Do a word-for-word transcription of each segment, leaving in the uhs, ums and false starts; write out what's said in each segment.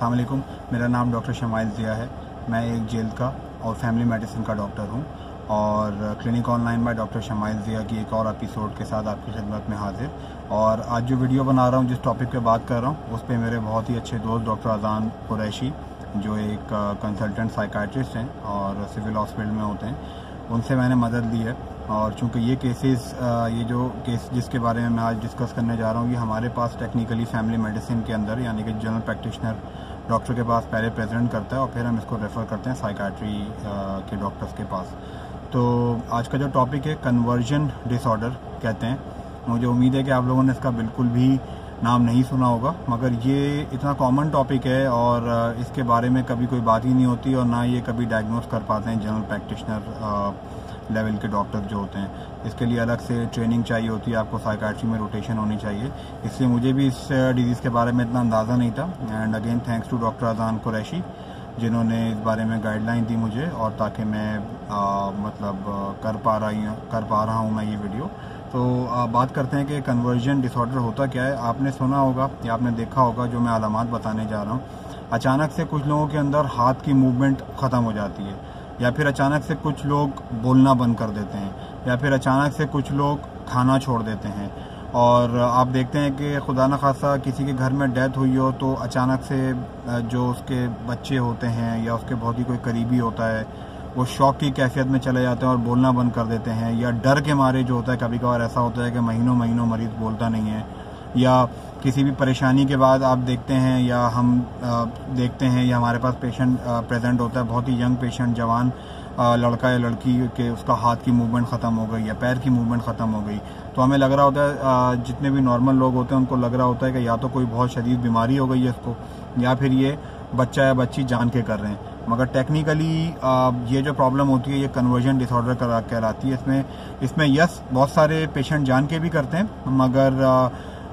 अस्सलाम वालेकुम, मेरा नाम डॉक्टर शमाइल ज़िया है। मैं एक जेल का और फैमिली मेडिसिन का डॉक्टर हूँ और clinic online by doctor Shamail Zia की एक और एपिसोड के साथ आपकी खिदमत में हाजिर। और आज जो वीडियो बना रहा हूँ, जिस टॉपिक पे बात कर रहा हूँ, उस पर मेरे बहुत ही अच्छे दोस्त डॉक्टर अज़ान कुरैशी, जो एक कंसल्टेंट साइकाट्रिस्ट हैं और सिविल हॉस्पिटल में होते हैं, उनसे मैंने मदद ली है। और चूंकि ये केसेस ये जो केस जिसके बारे में मैं आज डिस्कस करने जा रहा हूँ, ये हमारे पास टेक्निकली फैमिली मेडिसिन के अंदर यानी कि जनरल प्रैक्टिशनर डॉक्टर के पास पहले प्रेजेंट करता है और फिर हम इसको रेफ़र करते हैं साइकाट्री के डॉक्टर्स के पास। तो आज का जो टॉपिक है कन्वर्जन डिसऑर्डर कहते हैं। मुझे उम्मीद है कि आप लोगों ने इसका बिल्कुल भी नाम नहीं सुना होगा, मगर ये इतना कॉमन टॉपिक है और इसके बारे में कभी कोई बात ही नहीं होती और ना ये कभी डायग्नोस कर पाते हैं जनरल प्रैक्टिशनर लेवल के डॉक्टर जो होते हैं। इसके लिए अलग से ट्रेनिंग चाहिए होती है, आपको साइकाट्री में रोटेशन होनी चाहिए। इसलिए मुझे भी इस डिजीज़ के बारे में इतना अंदाज़ा नहीं था। And again thanks to doctor Azan Qureshi, जिन्होंने इस बारे में गाइडलाइन दी मुझे और ताकि मैं आ, मतलब कर पा रही कर पा रहा हूँ मैं ये वीडियो। तो आ, बात करते हैं कि कन्वर्जन डिसऑर्डर होता क्या है। आपने सुना होगा या आपने देखा होगा, जो मैं अलामात बताने जा रहा हूँ, अचानक से कुछ लोगों के अंदर हाथ की मूवमेंट ख़त्म हो जाती है, या फिर अचानक से कुछ लोग बोलना बंद कर देते हैं, या फिर अचानक से कुछ लोग खाना छोड़ देते हैं। और आप देखते हैं कि खुदा न खासा किसी के घर में डेथ हुई हो तो अचानक से जो उसके बच्चे होते हैं या उसके बहुत ही कोई करीबी होता है, वो शौक की कैफियत में चले जाते हैं और बोलना बंद कर देते हैं, या डर के मारे जो होता है, कभी कभार ऐसा होता है कि महीनों महीनों मरीज़ बोलता नहीं है, या किसी भी परेशानी के बाद आप देखते हैं या हम आ, देखते हैं या हमारे पास पेशेंट प्रेजेंट होता है, बहुत ही यंग पेशेंट, जवान आ, लड़का या लड़की के उसका हाथ की मूवमेंट ख़त्म हो गई या पैर की मूवमेंट ख़त्म हो गई। तो हमें लग रहा होता है, आ, जितने भी नॉर्मल लोग होते हैं उनको लग रहा होता है कि या तो कोई बहुत शदीद बीमारी हो गई है इसको, या फिर ये बच्चा या बच्ची जान के कर रहे हैं। मगर टेक्निकली ये जो प्रॉब्लम होती है ये कन्वर्जन डिसऑर्डर कहलाती है। इसमें इसमें यस बहुत सारे पेशेंट जान के भी करते हैं, मगर आ,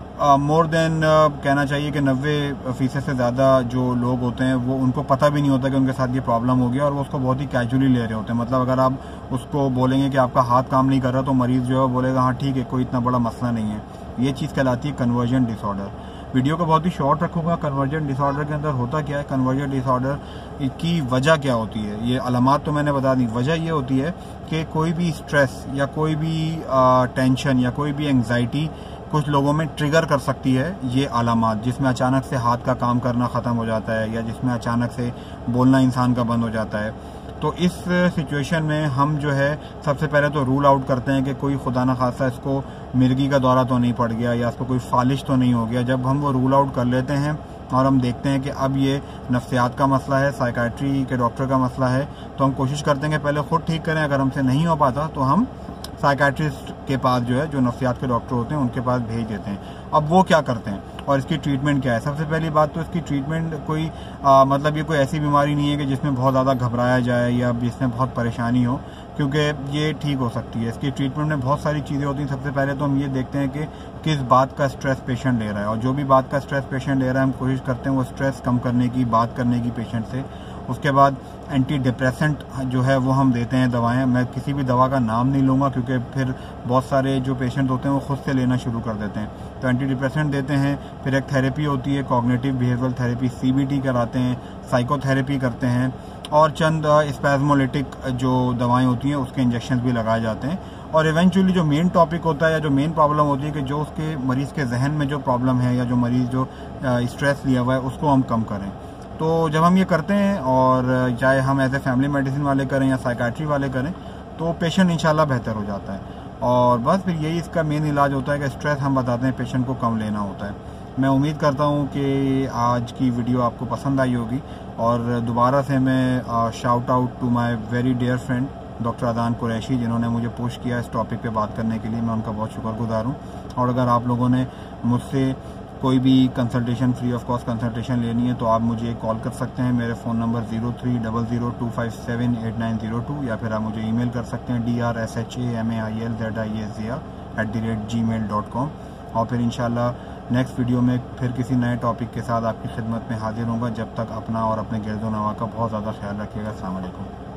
मोर uh, देन uh, कहना चाहिए कि नब्बे फीसद से ज़्यादा जो लोग होते हैं वो उनको पता भी नहीं होता कि उनके साथ ये प्रॉब्लम हो गया और वो उसको बहुत ही कैजुअली ले रहे होते हैं। मतलब अगर आप उसको बोलेंगे कि आपका हाथ काम नहीं कर रहा तो मरीज़ जो है बोलेगा हाँ ठीक है, कोई इतना बड़ा मसला नहीं है। ये चीज़ कहलाती है कन्वर्जन डिसऑर्डर। वीडियो को बहुत ही शॉर्ट रखूंगा। कन्वर्जन डिसऑर्डर के अंदर होता क्या है, कन्वर्जन डिसऑर्डर की वजह क्या होती है, ये अलामात तो मैंने बता दी। वजह ये होती है कि कोई भी स्ट्रेस या कोई भी टेंशन या कोई भी एंग्जाइटी कुछ लोगों में ट्रिगर कर सकती है ये अलामात, जिसमें अचानक से हाथ का काम करना ख़त्म हो जाता है या जिसमें अचानक से बोलना इंसान का बंद हो जाता है। तो इस सिचुएशन में हम जो है सबसे पहले तो रूल आउट करते हैं कि कोई खुदा न खासा इसको मिर्गी का दौरा तो नहीं पड़ गया या इसको कोई फालिश तो नहीं हो गया। जब हम वो रूल आउट कर लेते हैं और हम देखते हैं कि अब ये नफ्सियात का मसला है, साइकाट्री के डॉक्टर का मसला है, तो हम कोशिश करते हैं कि पहले खुद ठीक करें। अगर हमसे नहीं हो पाता तो हम साइकाट्रिस्ट के पास जो है, जो नफ्सियात के डॉक्टर होते हैं, उनके पास भेज देते हैं। अब वो क्या करते हैं और इसकी ट्रीटमेंट क्या है। सबसे पहली बात तो इसकी ट्रीटमेंट कोई आ, मतलब ये कोई ऐसी बीमारी नहीं है कि जिसमें बहुत ज़्यादा घबराया जाए या जिसमें बहुत परेशानी हो, क्योंकि ये ठीक हो सकती है। इसकी ट्रीटमेंट में बहुत सारी चीज़ें होती हैं। सबसे पहले तो हम ये देखते हैं कि किस बात का स्ट्रेस पेशेंट ले रहा है, और जो भी बात का स्ट्रेस पेशेंट ले रहा है हम कोशिश करते हैं वो स्ट्रेस कम करने की, बात करने की पेशेंट से। उसके बाद एंटी डिप्रेसेंट जो है वो हम देते हैं दवाएं। मैं किसी भी दवा का नाम नहीं लूँगा क्योंकि फिर बहुत सारे जो पेशेंट होते हैं वो खुद से लेना शुरू कर देते हैं। तो एंटी डिप्रेसेंट देते हैं। फिर एक थेरेपी होती है कॉग्निटिव बिहेवियरल थेरेपी, सीबीटी कराते हैं, साइकोथेरेपी करते हैं, और चंद स्पैज़मोलिटिक जो दवाएं होती हैं उसके इंजेक्शन भी लगाए जाते हैं। और इवेंचुअली जो मेन टॉपिक होता है या जो मेन प्रॉब्लम होती है कि जो उसके मरीज़ के जहन में जो प्रॉब्लम है या जो मरीज़ जो स्ट्रेस लिया हुआ है उसको हम कम करें। तो जब हम ये करते हैं, और चाहे हम एज ए फैमिली मेडिसिन वाले करें या साइकाट्री वाले करें, तो पेशेंट इंशाल्लाह बेहतर हो जाता है। और बस फिर यही इसका मेन इलाज होता है कि स्ट्रेस हम बताते हैं पेशेंट को कम लेना होता है। मैं उम्मीद करता हूँ कि आज की वीडियो आपको पसंद आई होगी। और दोबारा से मैं shout out to my very dear friend doctor Azan Qureshi, जिन्होंने मुझे पुश किया इस टॉपिक पे बात करने के लिए। मैं उनका बहुत शुक्रगुजार हूँ। और अगर आप लोगों ने मुझसे कोई भी consultation, free of cost consultation लेनी है तो आप मुझे कॉल कर सकते हैं। मेरे phone number zero three double zero two five seven eight nine zero two, या फिर आप मुझे ईमेल कर सकते हैं D R S H A M A I L Z I S Zia at the rate gmail dot com. और फिर इंशाल्लाह नेक्स्ट वीडियो में फिर किसी नए टॉपिक के साथ आपकी खिदमत में हाजिर होऊंगा। जब तक अपना और अपने गिरदो नवा का बहुत ज़्यादा ख्याल रखिएगा। अस्सलाम वालेकुम।